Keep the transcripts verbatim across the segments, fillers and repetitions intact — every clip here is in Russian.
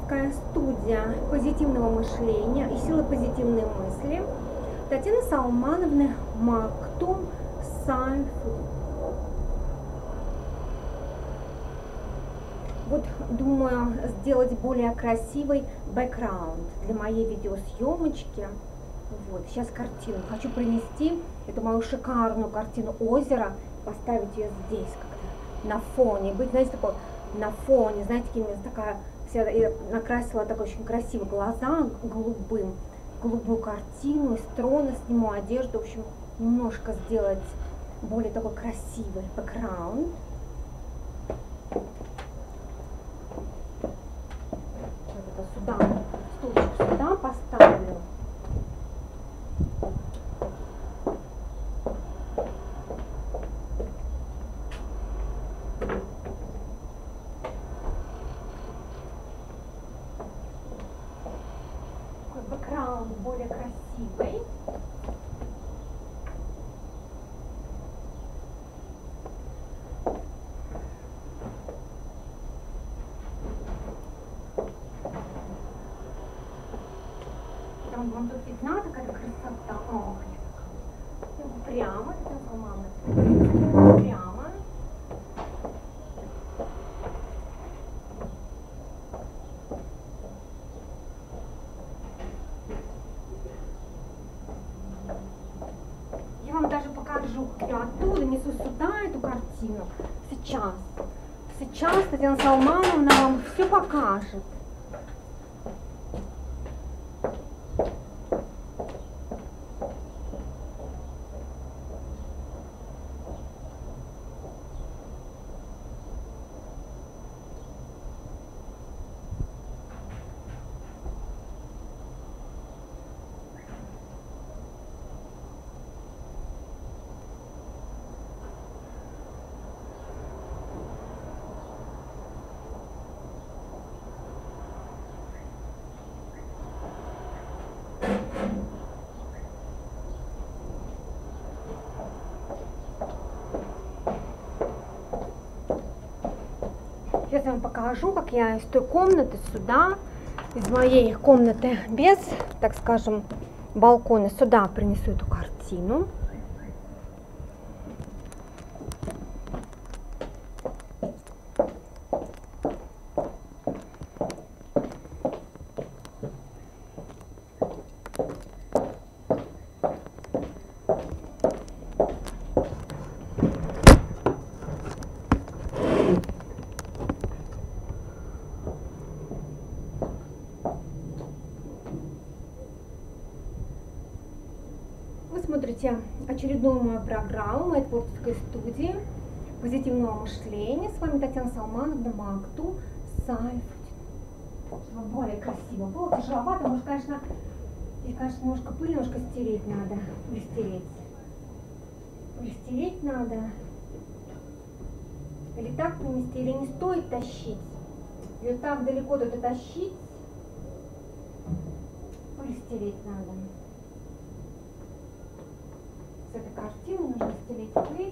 творческая студия позитивного мышления и силы позитивной мысли Татьяны Салмановны Мактум Сайфу. Вот думаю сделать более красивый бэкграунд для моей видеосъемочки. Вот, сейчас картину. Хочу принести эту мою шикарную картину озера, поставить ее здесь как-то на фоне. Быть, знаете, такой на фоне, знаете, такая, вся, я накрасила такой очень красивый глаза голубым, голубую картину, из трона сниму одежду, в общем, немножко сделать более такой красивый бэкграунд. Сюда, стульчик сюда поставлю. Такой бэкграунд более красивый. Вам тут видна такая красота. Ох, прямо, это мама. Прямо. Я вам даже покажу, как я оттуда несу сюда эту картину. Сейчас. Сейчас Татьяна Салмановна вам все покажет. Сейчас я вам покажу, как я из той комнаты сюда, из моей комнаты без, так скажем, балкона, сюда принесу эту картину. Вы смотрите очередную мою программу моей творческой студии позитивного мышления. С вами Татьяна Салмановна Мактум Сайфу. Чтобы более красиво было, тяжеловато. Может, конечно, здесь, конечно, немножко пыль, немножко стереть надо. Пристереть. Пристереть надо. Или так принести, или не стоит тащить. Ее так далеко туда тащить. Пристереть надо. С этой картины нужно стереть пыль.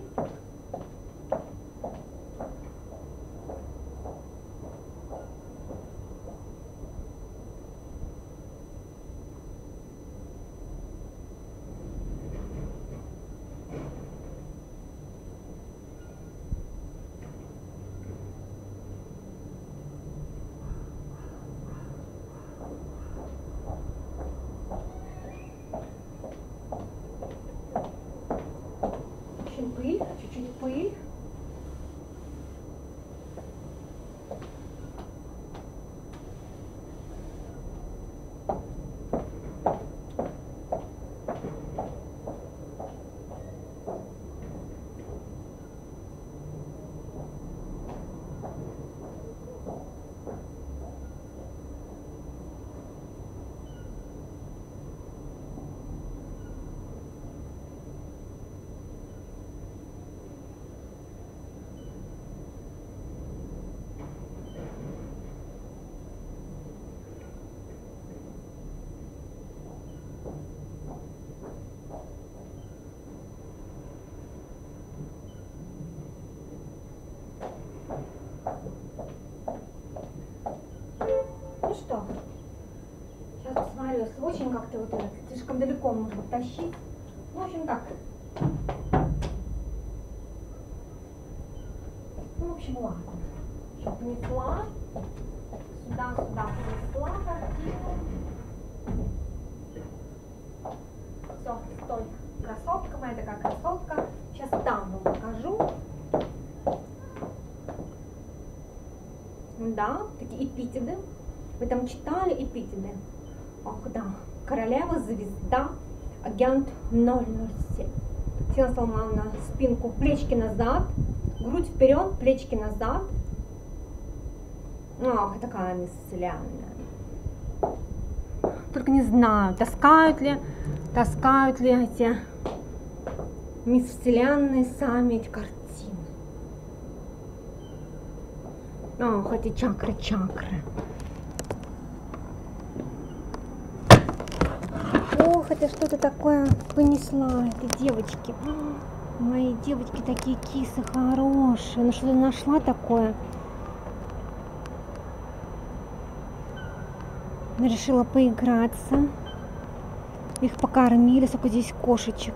Пыль, чуть-чуть очень как-то вот это, слишком далеко можно тащить. Ну, в общем, так. Ну, в общем, ладно. Еще понесла. Сюда, сюда понесла картину. Все, стой. Красотка моя, такая красотка. Сейчас там вам покажу. Да, такие эпитеды. Вы там читали эпитеды? Ах, да. Королева, звезда, агент ноль ноль семь. Татьяна Салмановна, спинку, плечики назад, грудь вперед, плечики назад. Ах, такая мисс Вселенная. Только не знаю, таскают ли, таскают ли эти мисс Вселенные сами эти картины. Ох, эти чакры, чакры. Ох, это что-то такое понесла этой девочки. Мои девочки такие кисы хорошие. Ну что-то нашла такое. Решила поиграться. Их покормили, сколько здесь кошечек.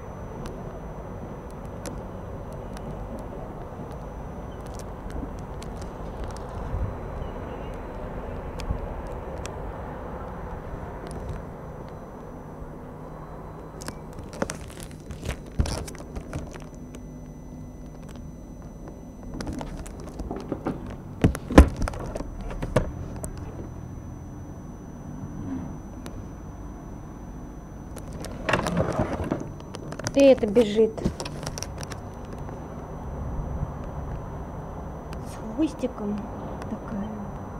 И это бежит с хвостиком такая.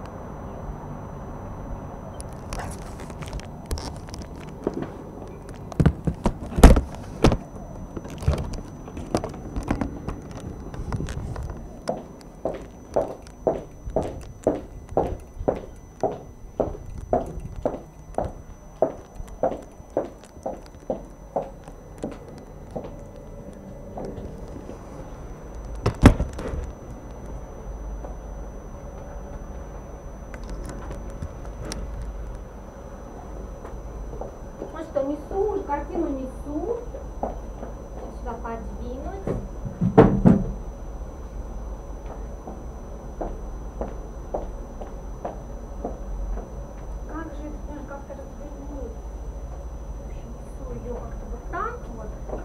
Несу, уже картину несу. Сюда подвинуть. Как же это как-то развернуть? В общем, несу ее как-то вот так вот.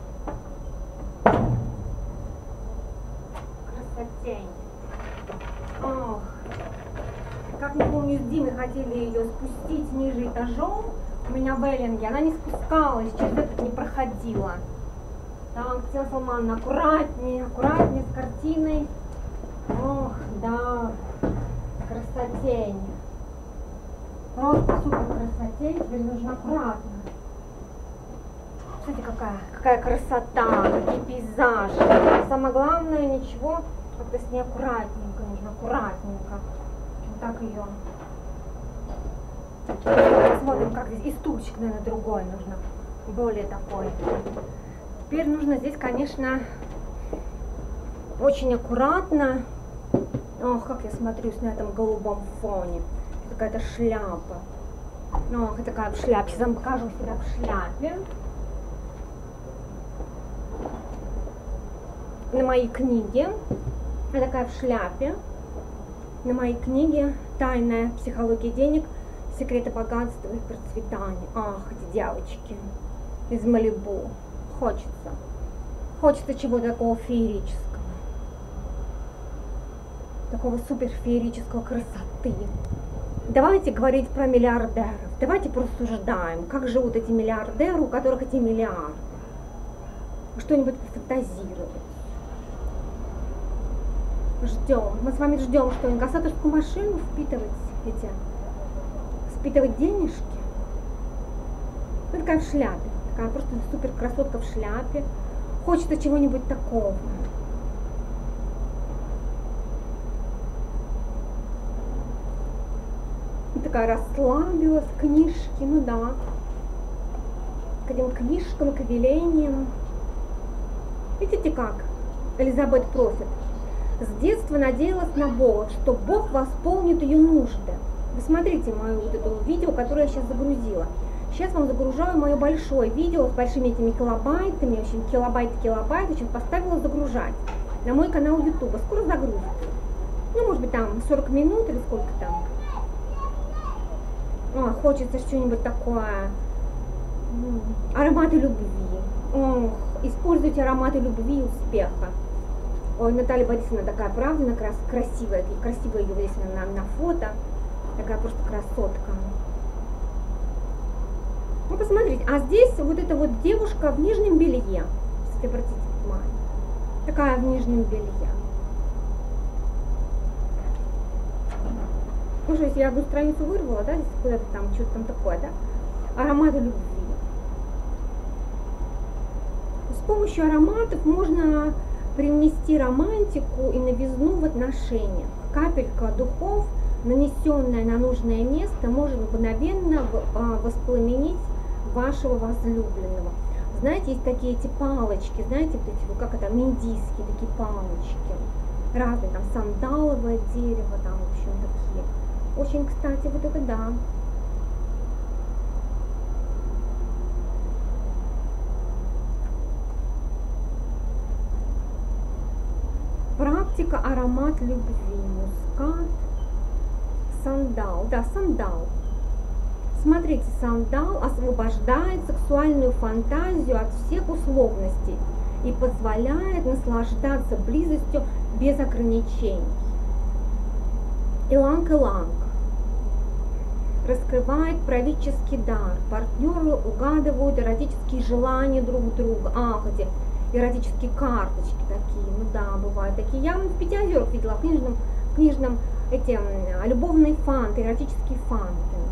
Красотень. Ох. Как не помню, с Димой хотели ее спустить ниже этажом. У меня в Эллинге, она не спускалась, через этот не проходила. Так, Татьяна Салмановна, аккуратнее, аккуратнее с картиной. Ох, да, красотень. Просто супер красотень, теперь нужно аккуратно. Смотрите, какая, какая красота, какие пейзажи. Самое главное, ничего, как-то с ней аккуратненько, нужно аккуратненько. Вот так ее. Посмотрим, как здесь. И стульчик, наверное, другой нужно. Более такой. Теперь нужно здесь, конечно, очень аккуратно. Ох, как я смотрюсь на этом голубом фоне. Какая-то шляпа. Ох, это такая в шляпе. Сейчас вам покажу себя в шляпе. На моей книге. Я такая в шляпе. На моей книге «Тайная психология денег. Секреты богатства и процветания». Ах, эти девочки из Малибу. Хочется. Хочется чего-то такого феерического. Такого супер феерического красоты. Давайте говорить про миллиардеров. Давайте порассуждаем, как живут эти миллиардеры, у которых эти миллиарды. Что-нибудь пофантазировать. Ждем. Мы с вами ждем, что инкассаторскую машину впитывать эти. Впитывать денежки. Ну, такая в шляпе. Такая просто супер красотка в шляпе. Хочется чего-нибудь такого. И такая расслабилась, книжки, ну да. К этим книжкам, к велениям. Видите как? Элизабет Профит. С детства надеялась на Бога, что Бог восполнит ее нужды. Вы смотрите мое вот это видео, которое я сейчас загрузила. Сейчас вам загружаю мое большое видео с большими этими килобайтами, в общем, килобайт-килобайт, сейчас поставила загружать на мой канал YouTube. Скоро загрузится. Ну, может быть, там сорок минут или сколько там. О, хочется что-нибудь такое. Ароматы любви. Ох, используйте ароматы любви и успеха. Ой, Наталья Борисовна такая, правда, она крас красивая, красивая ее здесь на, на фото. Такая просто красотка. Ну, посмотрите, а здесь вот эта вот девушка в нижнем белье. Кстати, обратите внимание. Такая в нижнем белье. Ну, что, если я одну страницу вырвала, да, здесь куда-то там, что-то там такое, да? Ароматы любви. С помощью ароматов можно привнести романтику и новизну в отношениях. Капелька духов, нанесенная на нужное место, может мгновенно воспламенить вашего возлюбленного. Знаете, есть такие эти палочки, знаете, вот эти, как это, индийские такие палочки. Разные, там, сандаловое дерево, там, в общем, такие. Очень, кстати, вот это да. Практика аромат любви. Мускат. Сандал. Да, сандал. Смотрите, сандал освобождает сексуальную фантазию от всех условностей и позволяет наслаждаться близостью без ограничений. Иланг-иланг раскрывает правительский дар. Партнеры угадывают эротические желания друг друга. Ах, эти эротические карточки такие. Ну да, бывают такие. Я в Пяти озерах видела в книжном, в книжном эти любовные фанты, эротические фанты.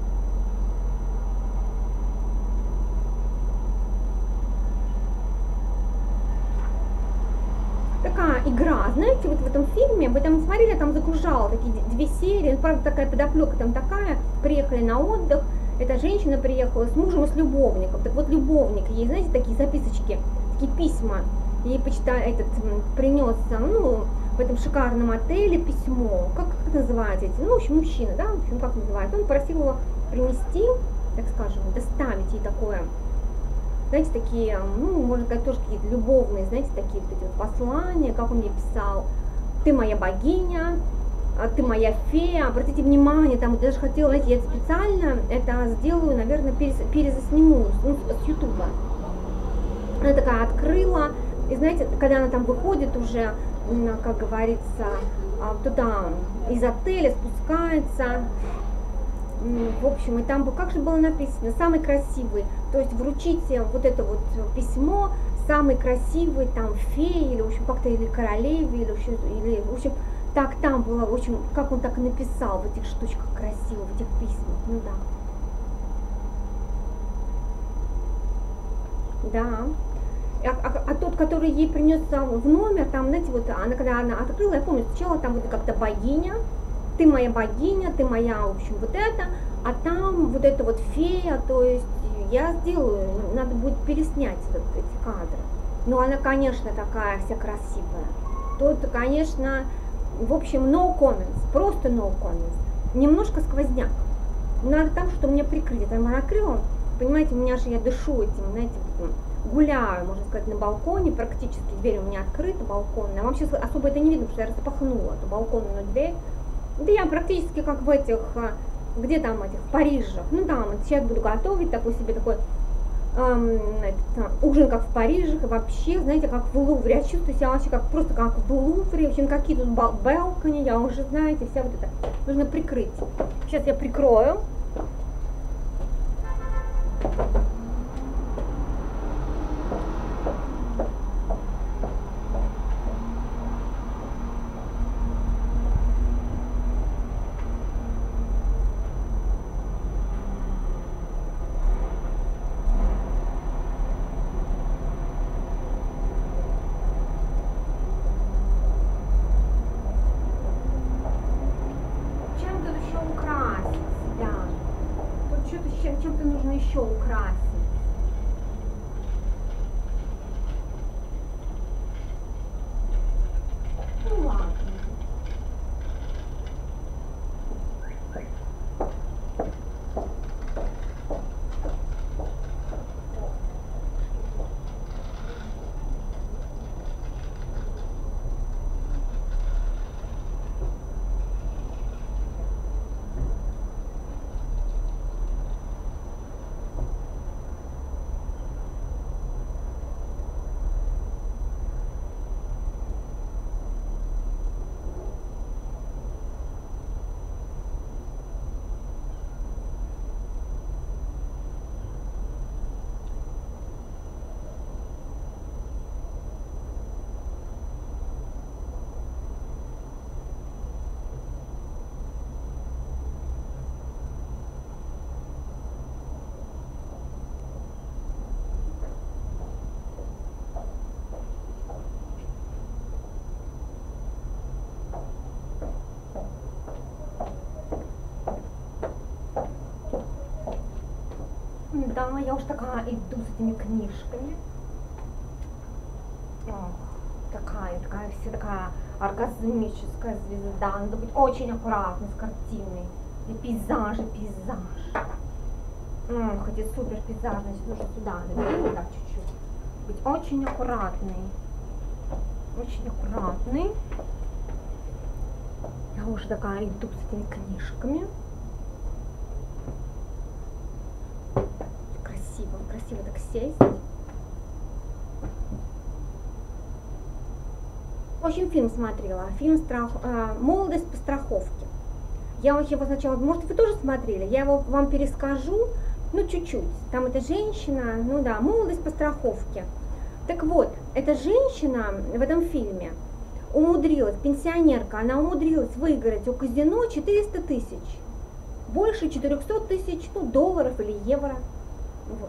Такая игра, знаете, вот в этом фильме, вы там смотрели, я там загружала такие две серии, ну, правда такая подоплека там такая, приехали на отдых, эта женщина приехала с мужем и с любовником, так вот любовник, ей, знаете, такие записочки, такие письма, ей почитали, этот принес, ну, в этом шикарном отеле письмо, как, как называется, ну, в общем, мужчина, да, в общем, как называется, он просил его принести, так скажем, доставить ей такое. Знаете, такие, ну, можно сказать, тоже какие-то любовные, знаете, такие вот эти вот послания, как он мне писал, ты моя богиня, ты моя фея, обратите внимание, там, я даже хотела, знаете, я специально это сделаю, наверное, перез, перезасниму ну, с ютуба. Она такая открыла, и знаете, когда она там выходит уже, как говорится, туда из отеля спускается, в общем, и там, как же было написано, самый красивый, то есть вручите вот это вот письмо самый красивый, там, феи, или, в общем, как-то, или королеве, или, или, в общем, так там было, в общем, как он так и написал в этих штучках красивых, в этих письмах, ну да. Да. А, а, а тот, который ей принес в номер, там, знаете, вот, она, когда она открыла, я помню, сначала там вот как-то богиня, ты моя богиня, ты моя, в общем, вот это, а там вот это вот фея, то есть я сделаю, надо будет переснять вот эти кадры. Но она, конечно, такая вся красивая. Тут, конечно, в общем, no comments, просто no comments. Немножко сквозняк. Надо там что-то мне прикрыть. Я там накрыла, понимаете, у меня же я дышу этим, знаете, гуляю, можно сказать, на балконе, практически дверь у меня открыта, балконная. Вам сейчас особо это не видно, потому что я распахнула эту балконную дверь. Да я практически как в этих, где там этих, в Париже. Ну там, сейчас буду готовить такой себе такой эм, этот, ужин, как в Париже, и вообще, знаете, как в Лувре. Я чувствую себя вообще как просто как в Лувре, в общем, какие тут балконы, я уже, знаете, вся вот это нужно прикрыть. Сейчас я прикрою. Чем-то нужно еще украсить. Ну ладно. сюда, я уж такая иду с этими книжками. О, такая, такая, вся такая оргазмическая звезда. Надо быть очень аккуратной с картиной. И пейзажи, пейзаж. М, хоть и супер пейзажность, нужно сюда, наверное, так чуть-чуть. Быть очень аккуратной. Очень аккуратный. Я уже такая иду с этими книжками. Красиво, красиво так сесть. В общем, фильм смотрела. Фильм страх, э, «Молодость по страховке». Я вообще его сначала, может, вы тоже смотрели? Я его вам перескажу, ну, чуть-чуть. Там эта женщина, ну да, «Молодость по страховке». Так вот, эта женщина в этом фильме умудрилась, пенсионерка, она умудрилась выиграть у казино четыреста тысяч. Больше четырехсот тысяч, ну, долларов или евро. Вот.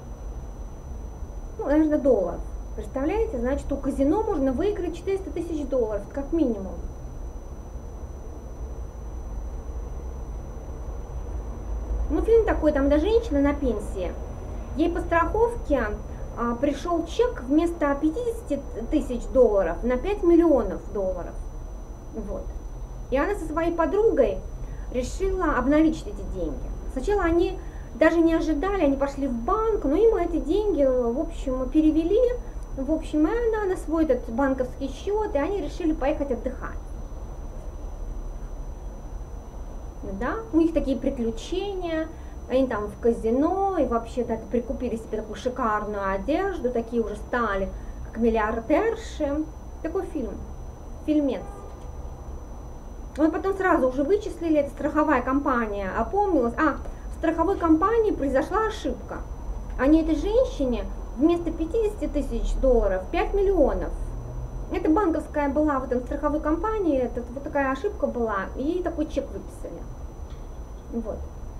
Ну, наверное, долларов. Представляете? Значит, у казино можно выиграть четыреста тысяч долларов, как минимум. Ну, фильм такой, там, да, женщина на пенсии. Ей по страховке а, пришел чек вместо пятидесяти тысяч долларов на пять миллионов долларов. Вот. И она со своей подругой решила обналичить эти деньги. Сначала они даже не ожидали, они пошли в банк, но им эти деньги, в общем, перевели, в общем, и она на свой этот банковский счет, и они решили поехать отдыхать. Да? У них такие приключения, они там в казино, и вообще да, прикупили себе такую шикарную одежду, такие уже стали, как миллиардерши. Такой фильм, фильмец. Вот потом сразу уже вычислили, это страховая компания опомнилась. А, в страховой компании произошла ошибка. Они этой женщине вместо пятидесяти тысяч долларов пять миллионов. Это банковская была в этом страховой компании, это, вот такая ошибка была, и ей такой чек выписали. Вот.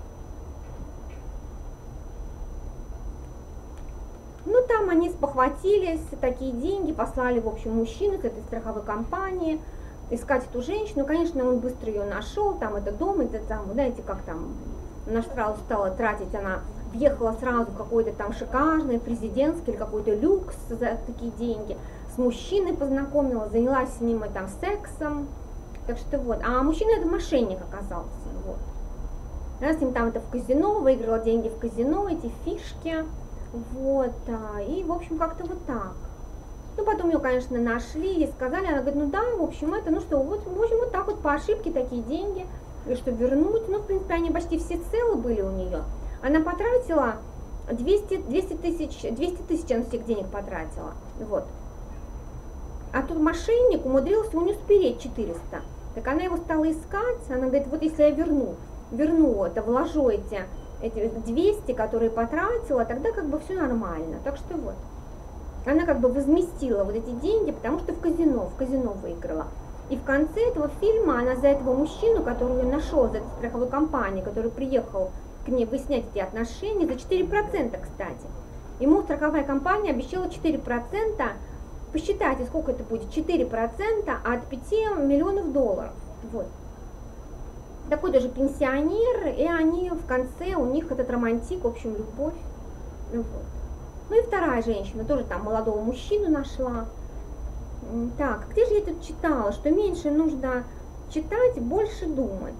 Ну там они спохватились, такие деньги послали, в общем, мужчину с этой страховой компании искать эту женщину. Конечно, он быстро ее нашел, там это дом, это там, знаете, как там, она сразу стала тратить, она въехала сразу в какой-то там шикарный президентский или какой-то люкс за такие деньги. С мужчиной познакомилась, занялась с ним там сексом. Так что вот. А мужчина это мошенник оказался. Вот. Она с ним там это в казино, выиграла деньги в казино, эти фишки. Вот. И, в общем, как-то вот так. Ну, потом ее, конечно, нашли и сказали, она говорит, ну да, в общем, это, ну что, вот, в общем, вот так вот по ошибке такие деньги, и что вернуть. Ну, в принципе, они почти все целы были у нее. Она потратила двести тысяч, двести тысяч она всех денег потратила. Вот. А тут мошенник умудрился у нее спереть четыреста. Так она его стала искать, она говорит, вот если я верну, верну это, вложу эти, эти двести, которые потратила, тогда как бы все нормально. Так что вот. Она как бы возместила вот эти деньги, потому что в казино, в казино выиграла. И в конце этого фильма она за этого мужчину, который нашел, за эту страховую компанию, который приехал к ней выяснять эти отношения, за четыре процента, кстати. Ему страховая компания обещала четыре процента. Посчитайте, сколько это будет, четыре процента от пяти миллионов долларов. Вот. Такой даже пенсионер, и они в конце, у них этот романтик, в общем, любовь. Вот. Ну и вторая женщина, тоже там молодого мужчину нашла. Так, где же я тут читала, что меньше нужно читать, больше думать.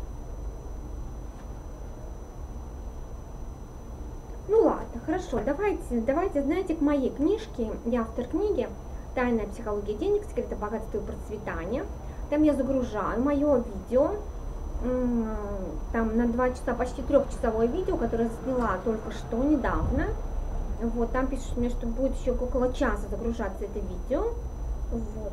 Ну ладно, хорошо, давайте, давайте, знаете, к моей книжке, я автор книги «Тайная психология денег. Секреты богатства и процветания». Там я загружаю мое видео, там на два часа, почти трехчасовое видео, которое сняла только что, недавно. Вот, там пишут мне, что будет еще около часа загружаться это видео. Вот.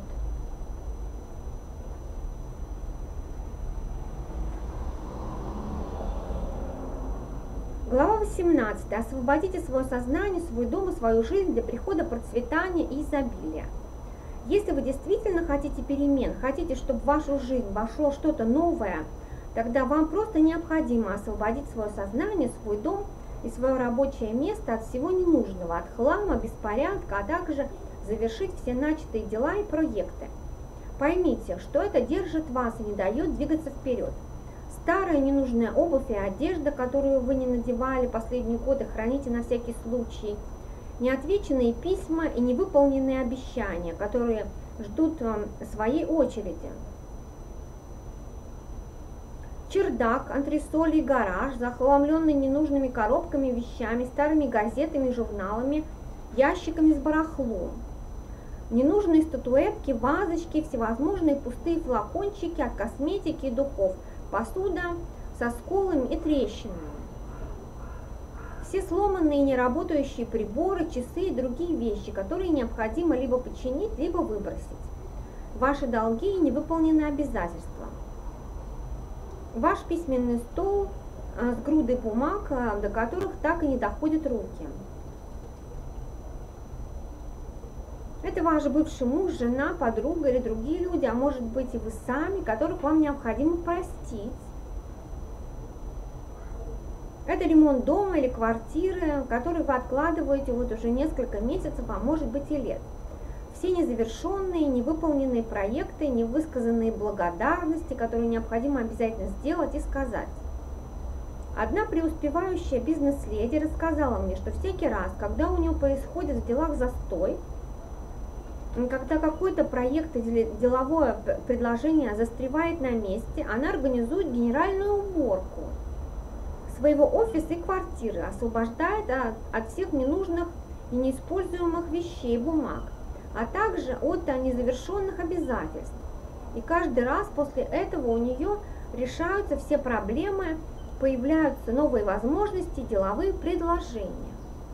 Глава восемнадцатая. Освободите свое сознание, свой дом и свою жизнь для прихода процветания и изобилия. Если вы действительно хотите перемен, хотите, чтобы в вашу жизнь вошло что-то новое, тогда вам просто необходимо освободить свое сознание, свой дом и свое рабочее место от всего ненужного, от хлама, беспорядка, а также завершить все начатые дела и проекты. Поймите, что это держит вас и не дает двигаться вперед. Старая ненужная обувь и одежда, которую вы не надевали последние годы, храните на всякий случай. Неотвеченные письма и невыполненные обещания, которые ждут своей очереди. Чердак, антресоли и гараж, захламленный ненужными коробками, вещами, старыми газетами, журналами, ящиками с барахлом. Ненужные статуэтки, вазочки, всевозможные пустые флакончики от косметики и духов, посуда со сколами и трещинами. Все сломанные и неработающие приборы, часы и другие вещи, которые необходимо либо починить, либо выбросить. Ваши долги и невыполненные обязательства. Ваш письменный стол с грудой бумаг, до которых так и не доходят руки. Это ваш бывший муж, жена, подруга или другие люди, а может быть и вы сами, которых вам необходимо простить. Это ремонт дома или квартиры, который вы откладываете вот уже несколько месяцев, а может быть и лет. Все незавершенные, невыполненные проекты, невысказанные благодарности, которые необходимо обязательно сделать и сказать. Одна преуспевающая бизнес-леди рассказала мне, что всякий раз, когда у нее происходит в делах застой, когда какой-то проект или деловое предложение застревает на месте, она организует генеральную уборку своего офиса и квартиры, освобождает от, от всех ненужных и неиспользуемых вещей и бумаг, а также от незавершенных обязательств. И каждый раз после этого у нее решаются все проблемы, появляются новые возможности, деловые предложения.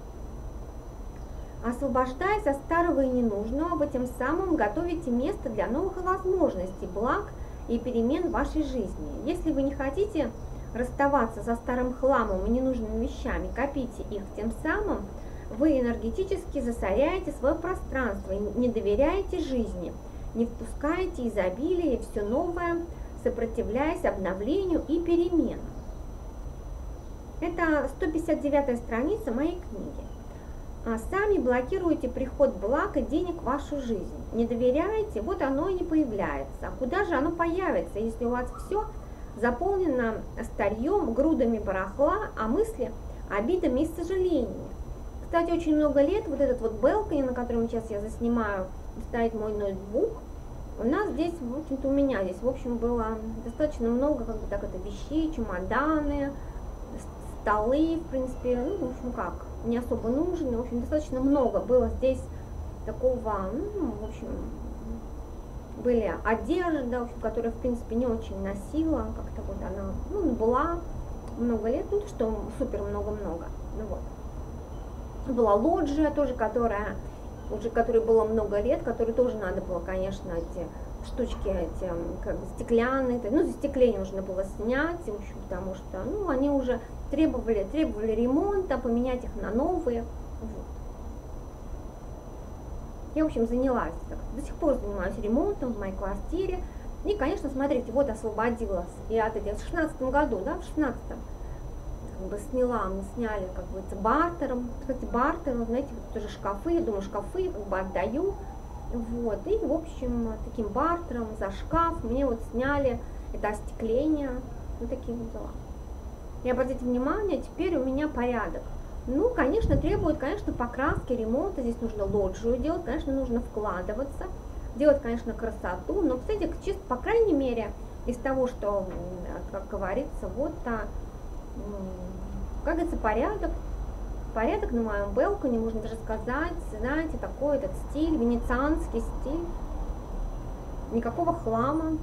Освобождаясь от старого и ненужного, вы тем самым готовите место для новых возможностей, благ и перемен в вашей жизни. Если вы не хотите расставаться со старым хламом и ненужными вещами, копите их, тем самым вы энергетически засоряете свое пространство, не доверяете жизни, не впускаете изобилие и все новое, сопротивляясь обновлению и переменам. Это сто пятьдесят девятая страница моей книги. Сами блокируете приход благ и денег в вашу жизнь. Не доверяете, вот оно и не появляется. А куда же оно появится, если у вас все заполнено старьем, грудами барахла, а мысли обидами и сожалениями? Кстати, очень много лет вот этот вот балкони, на котором сейчас я заснимаю, стоит мой ноутбук, у нас здесь, в общем-то, у меня здесь, в общем, было достаточно много, как бы так это, вещей, чемоданы, столы, в принципе, ну, в общем, как, не особо нужны, в общем, достаточно много было здесь такого, ну, в общем, были одежда, в общем, которая, в принципе, не очень носила, как-то вот она, ну, была много лет, ну, что супер много-много, ну, вот. Была лоджия тоже, которая, уже которой было много лет, которой тоже надо было, конечно, эти штучки, эти, как бы, стеклянные, ну, застекление нужно было снять, в общем, потому что, ну, они уже требовали, требовали ремонта, поменять их на новые, вот. Я, в общем, занялась, так, до сих пор занимаюсь ремонтом в моей квартире, и, конечно, смотрите, вот освободилась, и от этих, в шестнадцатом году, да, в шестнадцатом, как бы сняла, мы сняли, как бы, бартером, кстати, бартер, знаете, вот тоже шкафы, я думаю, шкафы, как бы, отдаю, вот, и, в общем, таким бартером за шкаф мне вот сняли это остекление, вот такие вот дела. И обратите внимание, теперь у меня порядок. Ну, конечно, требует, конечно, покраски, ремонта, здесь нужно лоджию делать, конечно, нужно вкладываться, делать, конечно, красоту, но, кстати, чисто, по крайней мере, из того, что, как говорится, вот, а, как говорится, порядок, порядок на моем балконе, можно даже сказать, знаете, такой этот стиль, венецианский стиль, никакого хлама.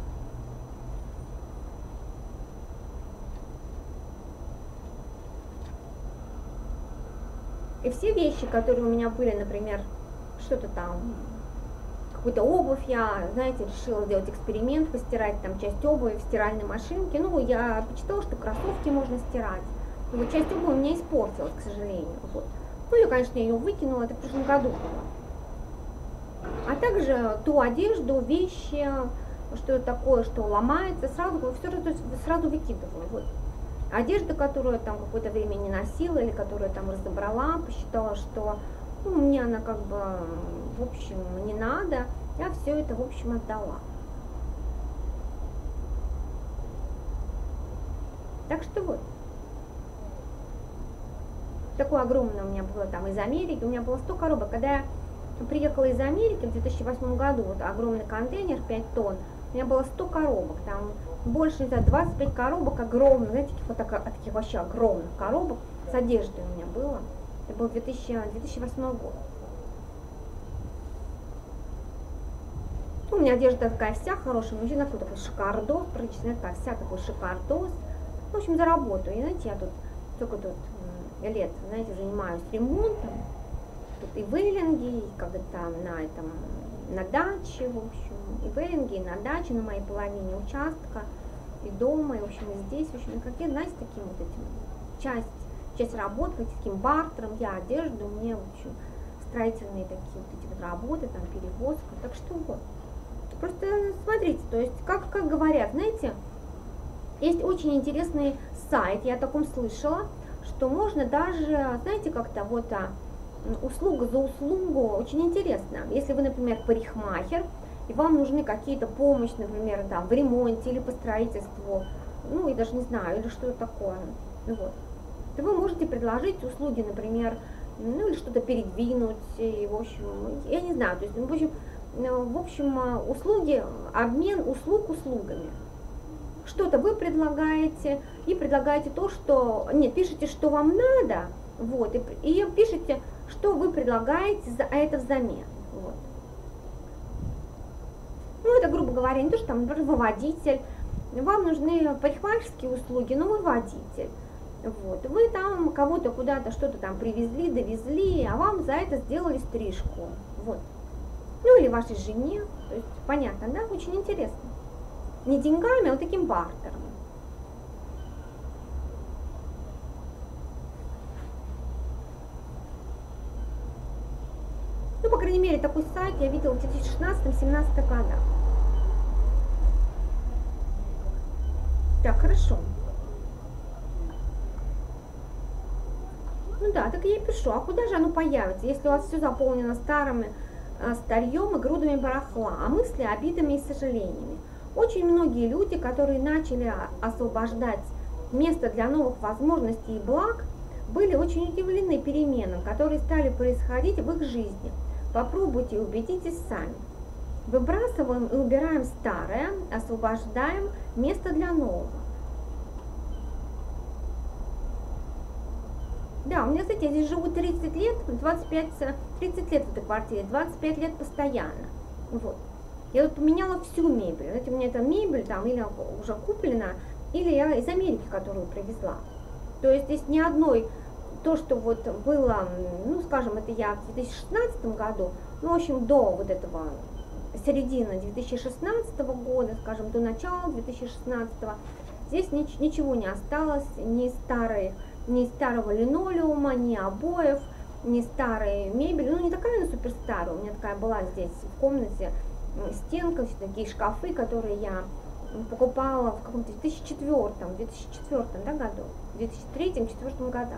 И все вещи, которые у меня были, например, что-то там, какую-то обувь, я, знаете, решила сделать эксперимент, постирать там часть обуви в стиральной машинке. Ну, я почитала, что кроссовки можно стирать. И вот часть обуви у меня испортилась, к сожалению. Вот. Ну, я, конечно, ее выкинула, это в прошлом году было. А также ту одежду, вещи, что такое, что ломается, сразу, все сразу выкидываю. Вот. Одежда, которую я там какое-то время не носила, или которую я там разобрала, посчитала, что, ну, мне она как бы, в общем, не надо, я все это, в общем, отдала. Так что вот. Такое огромное у меня было там из Америки, у меня было сто коробок. Когда я приехала из Америки в две тысячи восьмом году, вот огромный контейнер, пять тонн, у меня было сто коробок, там больше, не знаю, двадцать пять коробок огромных, знаете, таких, вот таких, таких вообще огромных коробок с одеждой у меня было. Это был две тысячи восьмой год. У меня одежда такая вся хорошая, мужчина такой, такой шикардос, практически такая вся такой шикардос. В общем, заработаю. И знаете, я тут только тут лет, знаете, занимаюсь ремонтом. Тут и вейлинги, и как-то там на этом, на даче, в общем, и вейлинги, и на даче, на моей половине участка, и дома, и, в общем, и здесь, в общем, какие, знаете, таким вот этим, часть, часть работы, таким бартером, я одежду, мне, в общем, строительные такие вот эти вот работы, там, перевозка, так что вот. Просто смотрите, то есть, как, как говорят, знаете, есть очень интересный сайт, я о таком слышала, что можно даже, знаете, как-то вот а, услуга за услугу, очень интересно. Если вы, например, парикмахер, и вам нужны какие-то помощи, например, там, в ремонте или по строительству, ну, и даже не знаю, или что-то такое, вот, то вы можете предложить услуги, например, ну, или что-то передвинуть, и, в общем, я не знаю, то есть, в общем, в общем, услуги, обмен услуг услугами. Что-то вы предлагаете, и предлагаете то, что, нет, пишите, что вам надо, вот, и, и пишите, что вы предлагаете за это взамен, вот. Ну, это, грубо говоря, не то, что там, например, вы водитель, вам нужны парикмахерские услуги, но вы водитель, вот, вы там кого-то куда-то что-то там привезли, довезли, а вам за это сделали стрижку, вот. Ну, или вашей жене, то есть, понятно, да, очень интересно. Не деньгами, а вот таким бартером. Ну, по крайней мере, такой сайт я видела в две тысячи шестнадцатом-семнадцатом годах. Так, хорошо. Ну да, так я и пишу, а куда же оно появится, если у вас все заполнено старыми, старьем и грудами барахла, а мысли, обидами и сожалениями? Очень многие люди, которые начали освобождать место для новых возможностей и благ, были очень удивлены переменам, которые стали происходить в их жизни. Попробуйте и убедитесь сами. Выбрасываем и убираем старое, освобождаем место для нового. Да, у меня, кстати, я здесь живу тридцать лет, двадцать пять, тридцать лет в этой квартире, двадцать пять лет постоянно. Вот. Я вот поменяла всю мебель. Знаете, у меня эта мебель там или уже куплена, или я из Америки, которую привезла. То есть здесь ни одной, то, что вот было, ну, скажем, это я в две тысячи шестнадцатом году, ну, в общем, до вот этого середины две тысячи шестнадцатого года, скажем, до начала две тысячи шестнадцатого, здесь нич ничего не осталось, ни старой, ни старого линолеума, ни обоев, ни старой мебели. Ну, не такая она супер старая, у меня такая была здесь в комнате, стенка, все такие шкафы, которые я покупала в каком-то две тысячи четвёртом, две тысячи четвёртом, да, году, две тысячи третьем, две тысячи четвёртом годах.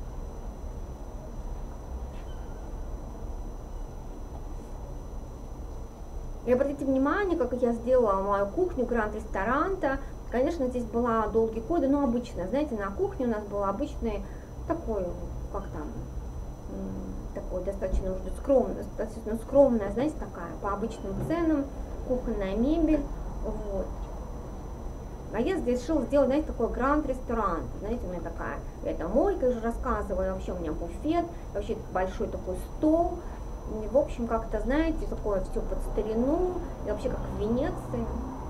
И обратите внимание, как я сделала мою кухню Гранд Ресторанта. Конечно, здесь была долгие годы, но обычная, знаете, на кухне у нас был обычный такой, как там, такой достаточно уже скромная, достаточно скромная, знаете, такая, по обычным ценам, кухонная мебель, вот. А я здесь решила сделать, знаете, такой гранд-ресторант, знаете, у меня такая, это мойка, я уже рассказывала, вообще у меня буфет, вообще большой такой стол, и, в общем, как-то, знаете, такое все под старину, и вообще как в Венеции.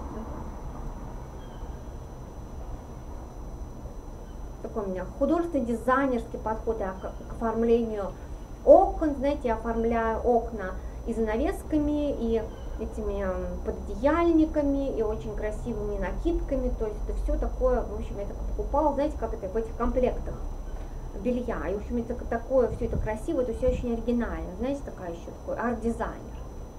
Такой у меня художественный дизайнерский подход я к оформлению окон, знаете, я оформляю окна и занавесками, и этими пододеяльниками, и очень красивыми накидками, то есть это все такое, в общем, я так покупала, знаете, как это в этих комплектах белья, и, в общем, это такое, все это красиво, это все очень оригинально, знаете, такая еще такой арт-дизайнер.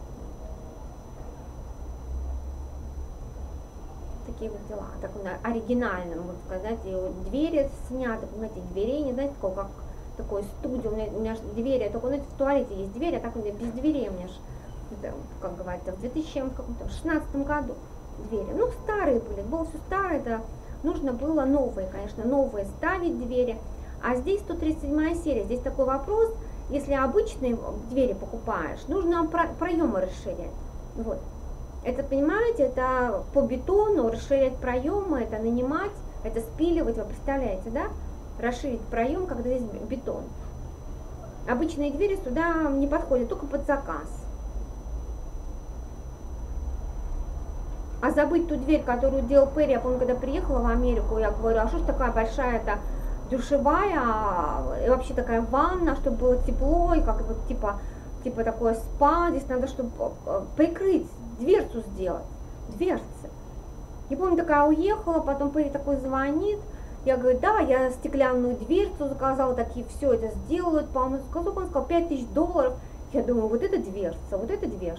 Такие вот дела, так оригинально, можно сказать, и вот двери сняты, понимаете, дверей, не знаете, такого, как такой студию, у меня, у меня же двери, только, знаете, в туалете есть двери, а так у меня без дверей, у меня же, это, как говорится, в две тысячи шестнадцатом году двери, ну, старые были, было все старое, это нужно было новые, конечно, новые ставить двери. А здесь сто тридцать седьмая серия, здесь такой вопрос, если обычные двери покупаешь, нужно проемы расширять. Вот. Это, понимаете, это по бетону расширять проемы, это нанимать, это спиливать, вы представляете, да? Расширить проем, когда здесь бетон. Обычные двери сюда не подходят, только под заказ. А забыть ту дверь, которую делал Перри, я помню, когда приехала в Америку, я говорю, а что ж такая большая-то душевая, и вообще такая ванна, чтобы было тепло, и как вот типа, типа такое спа, здесь надо, чтобы прикрыть, дверцу сделать, дверцы. Я помню, такая уехала, потом Перри такой звонит, я говорю, да, я стеклянную дверцу заказала, такие все это сделают, по-моему, сказал, он сказал, пять тысяч долларов. Я думаю, вот это дверца, вот это дверца.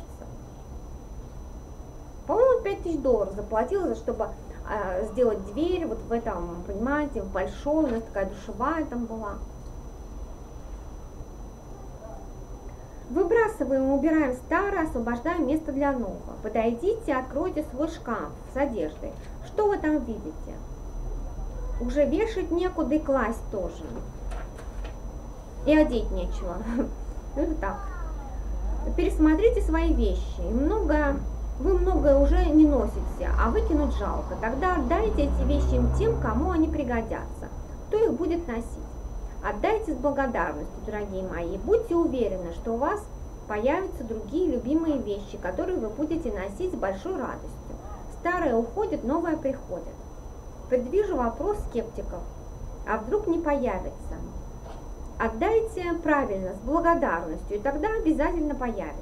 По-моему, пять тысяч долларов заплатила, чтобы э, сделать дверь вот в этом, понимаете, в большой, у нас такая душевая там была. Выбрасываем, убираем старое, освобождаем место для нового. Подойдите, откройте свой шкаф с одеждой. Что вы там видите? Уже вешать некуда и класть тоже. И одеть нечего. Ну так. Пересмотрите свои вещи. И много, вы многое уже не носите, а выкинуть жалко. Тогда отдайте эти вещи тем, кому они пригодятся. Кто их будет носить. Отдайте с благодарностью, дорогие мои. Будьте уверены, что у вас появятся другие любимые вещи, которые вы будете носить с большой радостью. Старое уходит, новое приходит. Предвижу вопрос скептиков. А вдруг не появится? Отдайте правильно, с благодарностью, и тогда обязательно появится.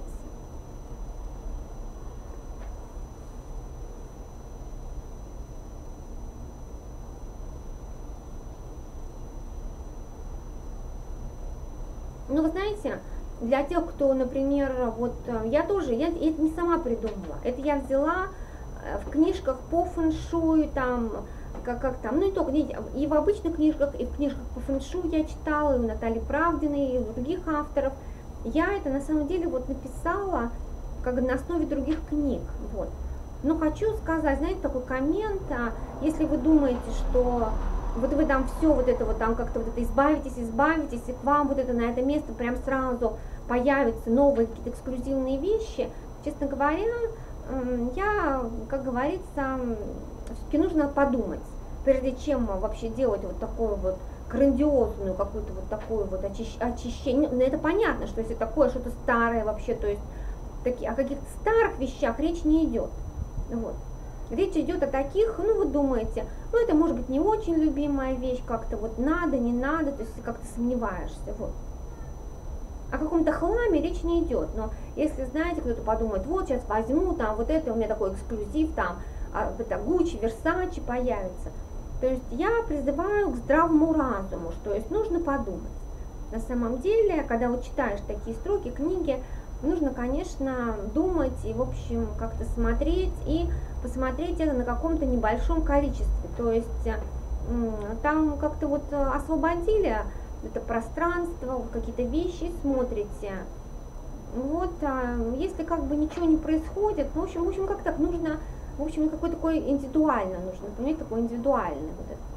Ну, вы знаете, для тех, кто, например, вот я тоже, я это не сама придумала, это я взяла в книжках по фэншую, там, как, как там, ну и только, и в обычных книжках, и в книжках по фэншую я читала, и у Натальи Правдиной, и у других авторов. Я это на самом деле вот написала как на основе других книг, вот. Но хочу сказать, знаете, такой коммент, а, если вы думаете, что вот вы там все вот это вот там как-то вот это избавитесь, избавитесь, и к вам вот это на это место прям сразу появятся новые какие-то эксклюзивные вещи, честно говоря, я, как говорится, все-таки нужно подумать, прежде чем вообще делать вот такую вот грандиозную какую-то вот такую вот очищ... очищение. Ну, это понятно, что если такое что-то старое вообще, то есть таки... о каких-то старых вещах речь не идет. Вот. Речь идет о таких, ну вы думаете, ну это может быть не очень любимая вещь, как-то вот надо, не надо, то есть как-то сомневаешься, вот. О каком-то хламе речь не идет, но если, знаете, кто-то подумает, вот сейчас возьму, там вот это у меня такой эксклюзив, там а, это Гуччи, Версачи появится. То есть я призываю к здравому разуму, что есть нужно подумать. На самом деле, когда вот читаешь такие строки, книги, нужно, конечно, думать и, в общем, как-то смотреть и посмотреть это на каком-то небольшом количестве. То есть там как-то вот освободили это пространство, какие-то вещи смотрите. Вот, а если как бы ничего не происходит, ну, в общем, в общем, как так нужно, в общем, какой такой индивидуально нужно, понимаете, такой индивидуальный вот этот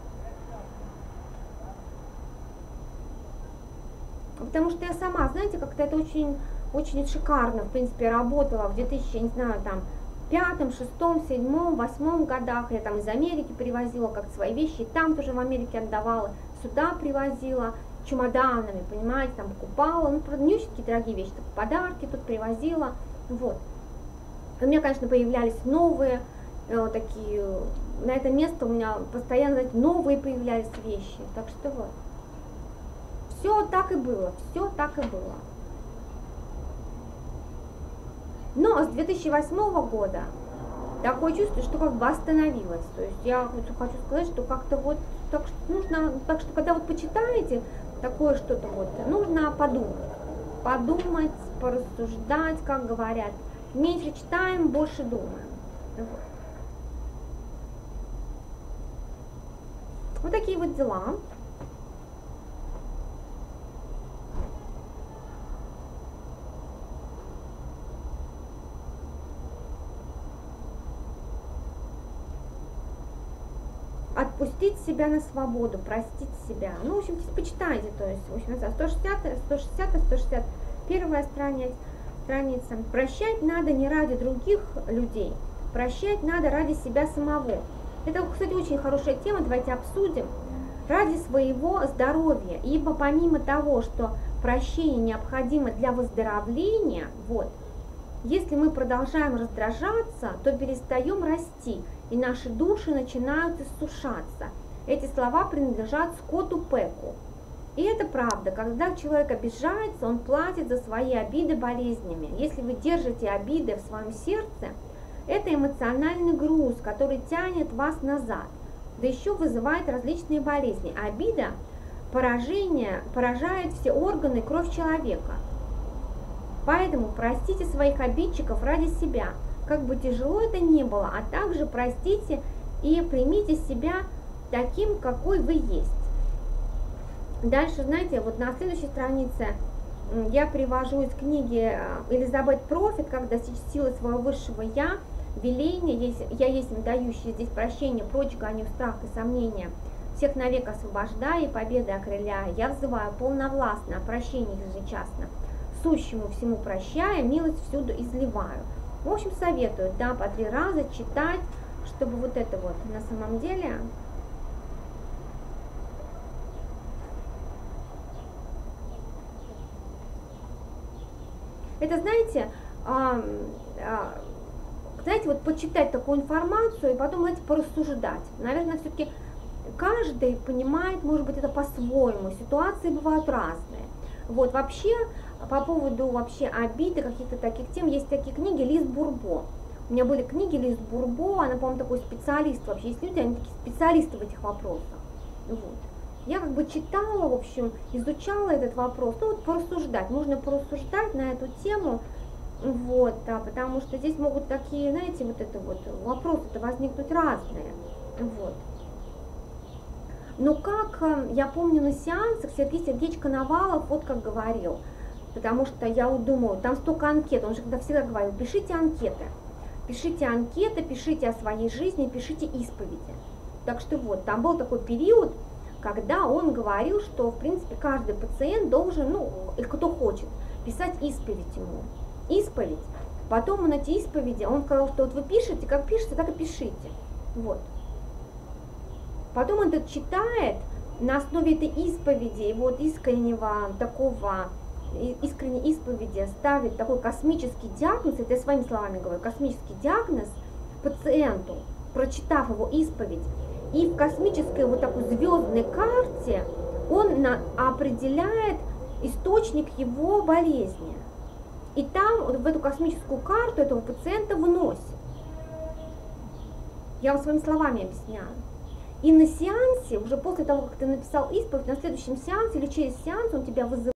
вот. Потому что я сама, знаете, как-то это очень, очень шикарно, в принципе, работала в две тысячи, я не знаю, там, пятом, шестом, седьмом, восьмом годах. Я там из Америки привозила как свои вещи, и там тоже в Америке отдавала, сюда привозила чемоданами, понимаете, там покупала, ну, правда, не очень такие дорогие вещи, так, подарки тут привозила, вот. У меня, конечно, появлялись новые, э, такие, на это место у меня постоянно, знаете, новые появлялись вещи, так что вот. Все так и было, все так и было. Но с две тысячи восьмого года такое чувство, что как бы остановилось. То есть я хочу сказать, что как-то вот так что нужно, так что когда вот почитаете такое что-то вот, нужно подумать, подумать, порассуждать, как говорят. Меньше читаем, больше думаем. Вот, вот такие вот дела. отпустить себя на свободу, простить себя. Ну, в общем, почитайте, то есть, в общем, сто шестьдесят, сто шестьдесят, сто шестьдесят первая страница, страница. Прощать надо не ради других людей, прощать надо ради себя самого. Это, кстати, очень хорошая тема, давайте обсудим. Ради своего здоровья, ибо помимо того, что прощение необходимо для выздоровления, вот, если мы продолжаем раздражаться, то перестаем расти, и наши души начинают иссушаться. Эти слова принадлежат Скотту Пеку. И это правда, когда человек обижается, он платит за свои обиды болезнями. Если вы держите обиды в своем сердце, это эмоциональный груз, который тянет вас назад, да еще вызывает различные болезни. Обида, поражение, поражает все органы и кровь человека. Поэтому простите своих обидчиков ради себя, как бы тяжело это ни было, а также простите и примите себя таким, какой вы есть. Дальше, знаете, вот на следующей странице я привожу из книги Элизабет Профит «Как достичь силы своего высшего Я», веление, есть, я есть им дающий здесь прощение, прочь гоню страх и сомнения, всех навек освобождая и победы окрыляя, я взываю полновластно о прощении ежечасно, сущему всему прощая, милость всюду изливаю. В общем, советую, да, по три раза читать, чтобы вот это вот на самом деле... Это, знаете, а, а, знаете, вот почитать такую информацию и потом, знаете, порассуждать. Наверное, все-таки каждый понимает, может быть, это по-своему. Ситуации бывают разные. Вот, вообще, по поводу вообще обиды, каких-то таких тем, есть такие книги Лиз Бурбо. У меня были книги Лиз Бурбо, она, по-моему, такой специалист вообще. Есть люди, они такие специалисты в этих вопросах. Вот. Я как бы читала, в общем, изучала этот вопрос. Ну, вот порассуждать, нужно порассуждать на эту тему. Вот, да, потому что здесь могут такие, знаете, вот это вот вопросы-то возникнуть разные. Вот. Но как, я помню, на сеансах Сергей Сергеевич Коновалов вот как говорил, потому что я вот думаю, там столько анкет, он же когда всегда говорил, пишите анкеты, пишите анкеты, пишите о своей жизни, пишите исповеди. Так что вот, там был такой период, когда он говорил, что, в принципе, каждый пациент должен, ну, и кто хочет, писать исповедь ему. Исповедь. Потом он эти исповеди, он сказал, что вот вы пишете, как пишете, так и пишите. Вот. Потом он это читает, на основе этой исповеди, вот искреннего такого, искренней исповеди ставит такой космический диагноз, это я своими словами говорю, космический диагноз пациенту, прочитав его исповедь. И в космической вот такой звездной карте он на, определяет источник его болезни. И там в эту космическую карту этого пациента вносит. Я вам своими словами объясняю. И на сеансе, уже после того, как ты написал исповедь, на следующем сеансе или через сеанс он тебя вызывает.